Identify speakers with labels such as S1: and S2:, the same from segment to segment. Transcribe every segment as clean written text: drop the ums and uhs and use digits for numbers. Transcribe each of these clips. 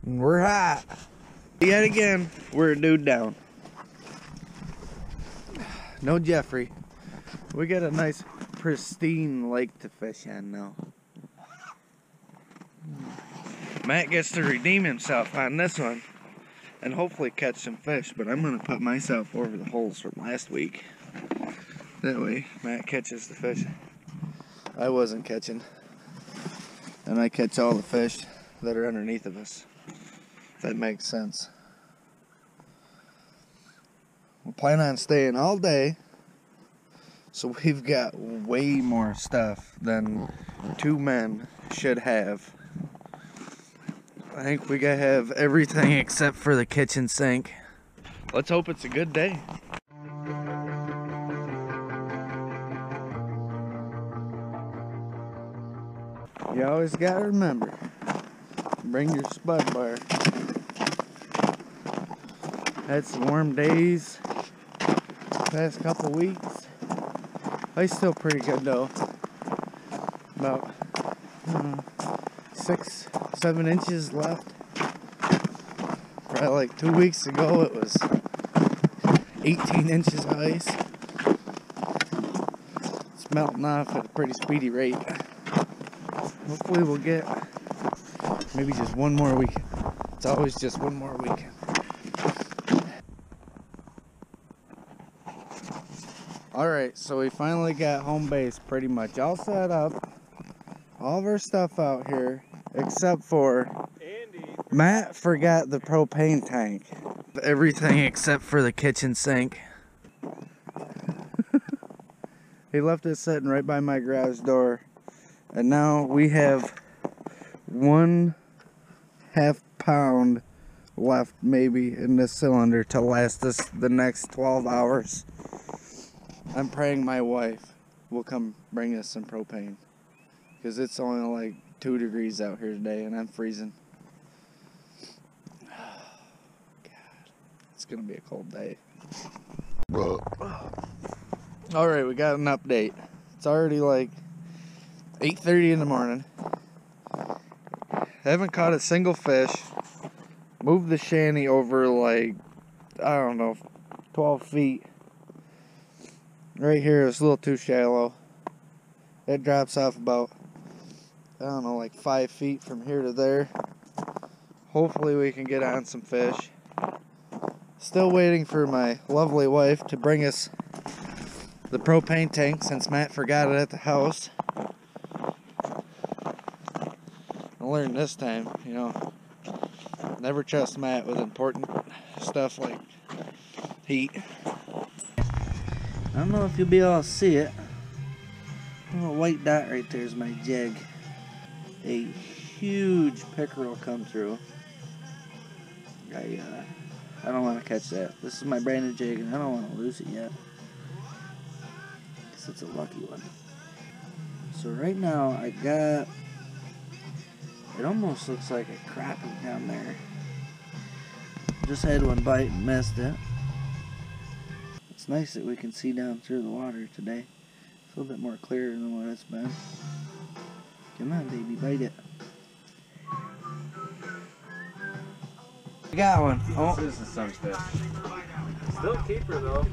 S1: We're hot. Yet again, we're a dude down. No Jeffrey. We got a nice pristine lake to fish in now. Matt gets to redeem himself on this one and hopefully catch some fish, but I'm going to put myself over the holes from last week. That way Matt catches the fish I wasn't catching, and I catch all the fish that are underneath of us. If that makes sense. We plan on staying all day, so we've got way more stuff than two men should have. I think we gotta have everything except for the kitchen sink. Let's hope it's a good day. You always gotta remember, bring your spud bar. Had some warm days past couple weeks. Ice still pretty good though. About 6-7 inches left. Probably like 2 weeks ago it was 18 inches of ice. It's melting off at a pretty speedy rate. Hopefully we'll get maybe just one more weekend. It's always just one more weekend. Alright, so we finally got home base pretty much all set up. All of our stuff out here, except for Matt forgot the propane tank. Everything except for the kitchen sink. He left it sitting right by my garage door. And now we have 1/2 pound left maybe in this cylinder to last us the next 12 hours. I'm praying my wife will come bring us some propane, because it's only like 2 degrees out here today and I'm freezing. Oh, God, it's gonna be a cold day. Alright, we got an update. It's already like 8:30 in the morning. Haven't caught a single fish. Moved the shanty over like, I don't know, 12 feet. Right here is a little too shallow. It drops off about, I don't know, like 5 feet from here to there. Hopefully we can get on some fish. Still waiting for my lovely wife to bring us the propane tank since Matt forgot it at the house. I learned this time, you know, never trust Matt with important stuff like heat. I don't know if you'll be able to see it. A little white dot right there is my jig. A huge pickerel come through. I don't want to catch that. This is my brand new jig and I don't want to lose it yet. Guess it's a lucky one. So right now I got, it almost looks like a crappie down there. Just had one bite and missed it. It's nice that we can see down through the water today. It's a little bit more clear than what it's been. Come on, baby, bite it. I got one. Oh,
S2: this is some fish. Still a keeper though.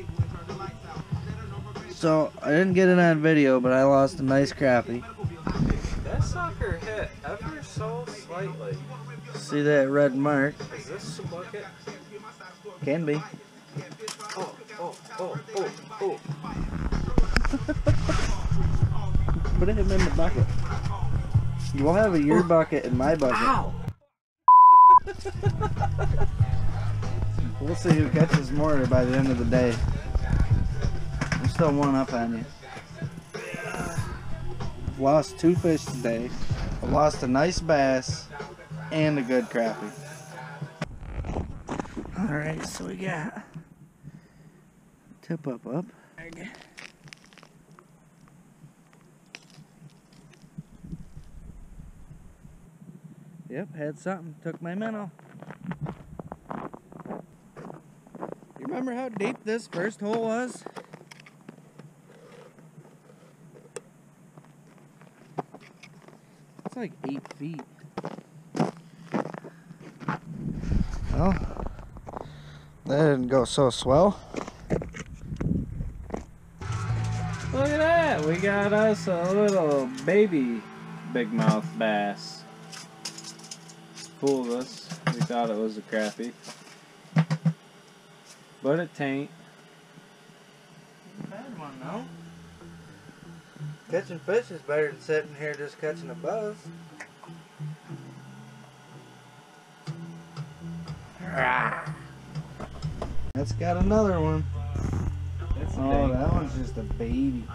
S1: So I didn't get it on video, but I lost a nice crappie.
S2: That sucker hit ever so slightly.
S1: See that red mark?
S2: Is this a bucket?
S1: Can be.
S2: Oh.
S1: Put him in the bucket. We'll have your bucket and my bucket.
S2: Ow!
S1: We'll see who catches more by the end of the day. I'm still one up on you. I've lost 2 fish today. I lost a nice bass and a good crappie. Alright, so we got tip up. Yep, had something. Took my minnow. You remember how deep this first hole was? It's like 8 feet. Well, that didn't go so swell.
S2: Look at that! We got us a little baby big mouth bass. Fooled us. We thought it was a crappie. But it tain't.
S1: Bad one, no? Catching fish is better than sitting here just catching a buzz. That's got another one. Oh, that one's just a baby.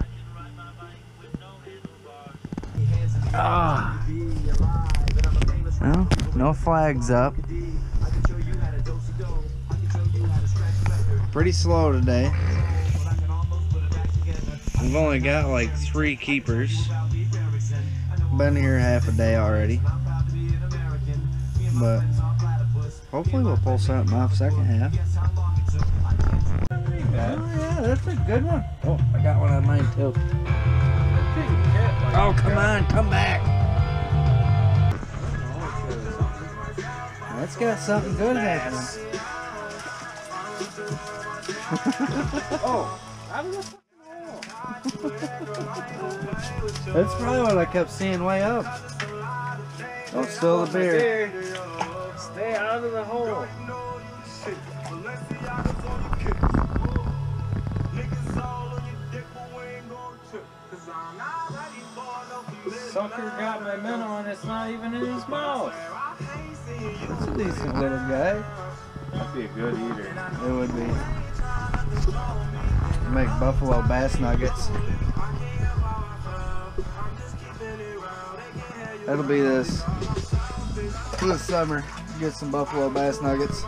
S1: Ah. Well, no flags up. Pretty slow today. We've only got like 3 keepers. Been here half a day already. But hopefully we'll pull something off second half. Oh yeah, that's a good one. Oh, I got one on mine too. Oh, come on, come back. That's got something good happening.
S2: Oh, out of the fucking hole.
S1: That's probably what I kept seeing way up. Don't spill the beer.
S2: Stay out of the hole. Sucker got my minnow and it's not even in his mouth.
S1: That's a decent little guy.
S2: That'd be a good eater.
S1: It would be. Make buffalo bass nuggets. That'll be this summer. Get some buffalo bass nuggets.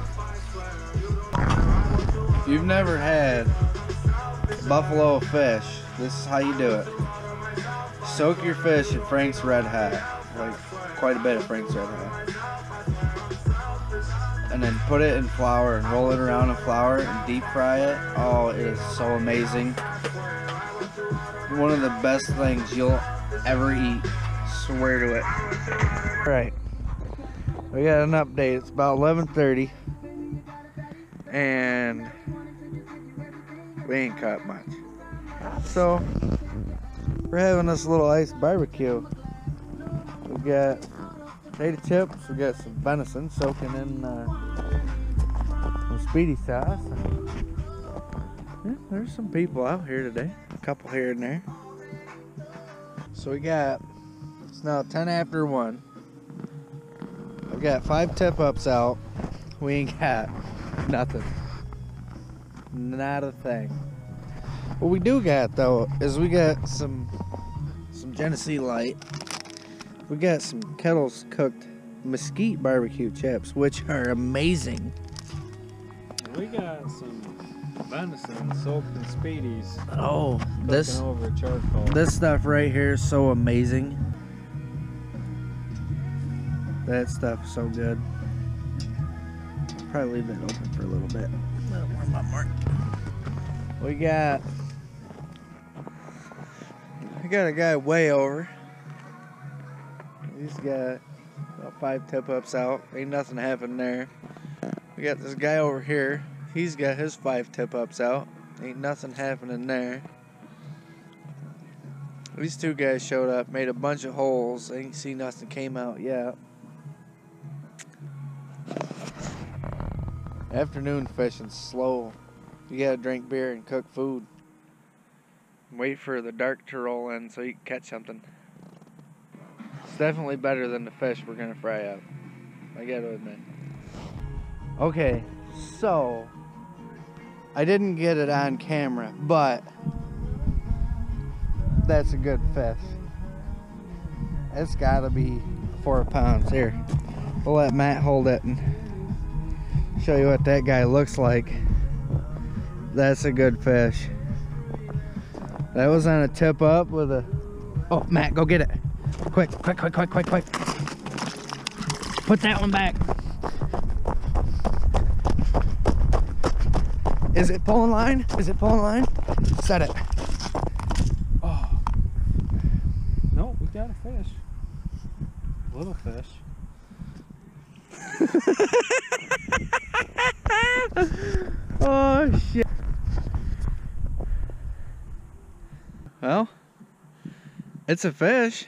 S1: If you've never had buffalo fish, this is how you do it. Soak your fish in Frank's Red Hot, like quite a bit of Frank's Red Hot, and then put it in flour and roll it around in flour and deep fry it. Oh, it is so amazing. One of the best things you'll ever eat. Swear to it. All right, we got an update. It's about 11:30, and we ain't caught much. So we're having this little ice barbecue. We got potato chips, we got some venison soaking in some speedy sauce. Yeah, there's some people out here today, a couple here and there. So it's now 10 after 1. I've got 5 tip-ups out. We ain't got nothing. Not a thing. What we do got though is we got some Genesee Light. We got some Kettles cooked mesquite barbecue chips, which are amazing.
S2: We got some venison soaked in speedies.
S1: Oh,
S2: Over charcoal.
S1: this stuff right here is so amazing. That stuff is so good. Probably leave that open for a little bit. Warm up more. We got a guy way over. He's got about 5 tip-ups out. Ain't nothing happening there. We got this guy over here. He's got his 5 tip-ups out. Ain't nothing happening there. These 2 guys showed up, made a bunch of holes. Ain't seen nothing came out yet. Afternoon fishing's slow. You gotta drink beer and cook food. Wait for the dark to roll in so you can catch something. It's definitely better than the fish we're gonna fry up, I gotta admit. Okay, so I didn't get it on camera, but that's a good fish. It's gotta be 4 pounds. Here, we'll let Matt hold it and show you what that guy looks like. That's a good fish. That was on a tip up with a... Oh, Matt, go get it. Quick, quick, quick, quick, quick, quick. Put that one back. Is it pulling line? Is it pulling line? Set it.
S2: Oh. No, we got a fish. Little fish.
S1: Oh shit. Well, it's a fish.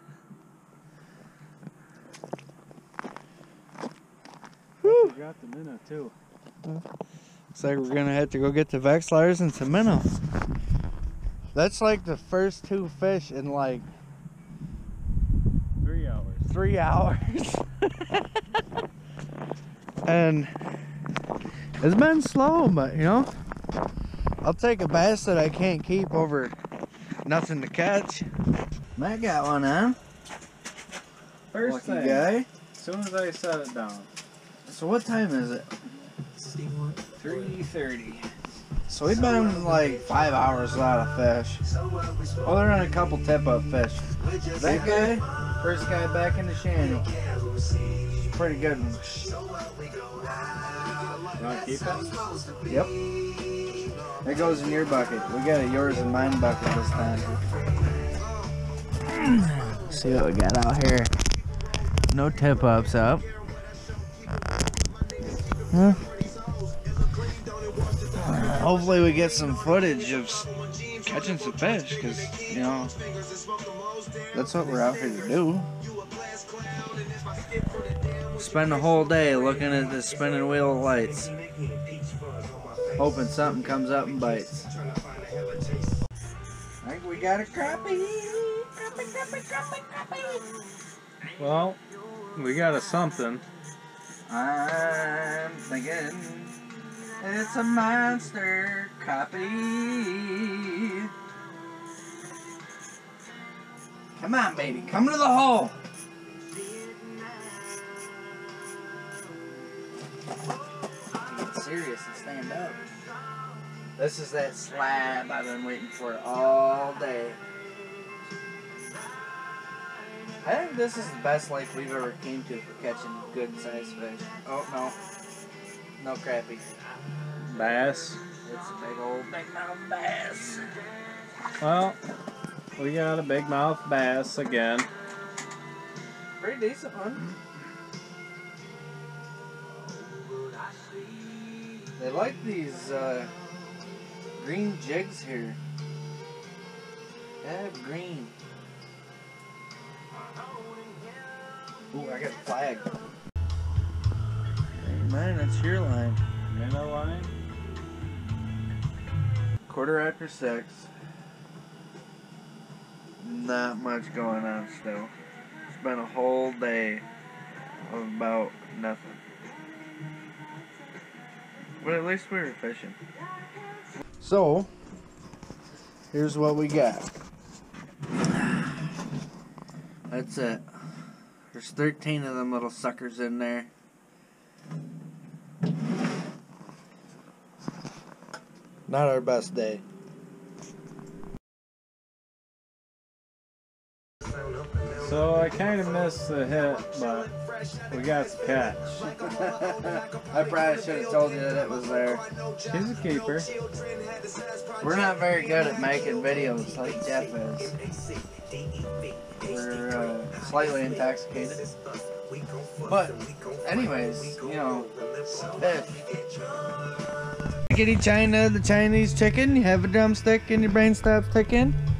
S2: Whew. Got the minnow too.
S1: Looks like we're gonna have to go get the Vexlars and some minnow. That's like the first 2 fish in like
S2: 3 hours.
S1: 3 hours. And it's been slow, but you know, I'll take a bass that I can't keep over nothing to catch. Matt got one on.
S2: First
S1: Lucky
S2: thing,
S1: guy.
S2: as soon as I set it down.
S1: So what time is it?
S2: 3:30.
S1: So we've been like 5 hours without a fish. Other than a couple tip-up fish. That guy, first guy back in the shanty. Pretty good one.
S2: You want to keep it?
S1: Yep. It goes in your bucket. We got a yours and mine bucket this time. See what we got out here. No tip-ups up. Huh? Hopefully we get some footage of catching some fish, because, you know, that's what we're out here to do. Spend the whole day looking at this spinning wheel of lights, hoping something comes up and bites. I think we got a crappie. Crappie.
S2: Well, we got a something.
S1: I'm thinking it's a monster crappie. Come on, baby, come to the hole. Get serious and stand up. This is that slab I've been waiting for all day. I think this is the best lake we've ever came to for catching good sized fish. Oh no. No crappie.
S2: Bass.
S1: It's a big old big mouth bass.
S2: Well, we got a big mouth bass again.
S1: Pretty decent one. They like these green jigs here. They have green. Ooh, I got flagged. Ain't mine, that's your line.
S2: Minnow line.
S1: 6:15. Not much going on still. It's been a whole day of about nothing. But at least we were fishing. So, here's what we got. That's it. There's 13 of them little suckers in there. Not our best day.
S2: So I kind of missed the hit, but we got the catch.
S1: I probably should have told you that it was there.
S2: He's a keeper.
S1: We're not very good at making videos like Jeff is. We're slightly intoxicated. But, anyways, you know, fish. Chickadee China, the Chinese chicken, you have a drumstick and your brain stops ticking.